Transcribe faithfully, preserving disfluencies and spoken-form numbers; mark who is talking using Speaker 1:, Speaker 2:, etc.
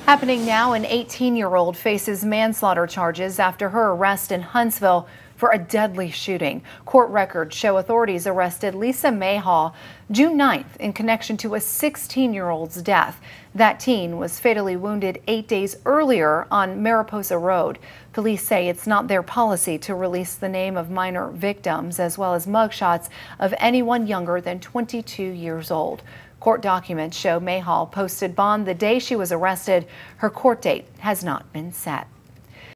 Speaker 1: Happening now, an eighteen-year-old faces manslaughter charges after her arrest in Huntsville for a deadly shooting. Court records show authorities arrested Lisa Mayhaw June ninth in connection to a sixteen-year-old's death. That teen was fatally wounded eight days earlier on Mariposa Road. Police say it's not their policy to release the name of minor victims as well as mugshots of anyone younger than twenty-two years old. Court documents show Mayhaw posted bond the day she was arrested. Her court date has not been set.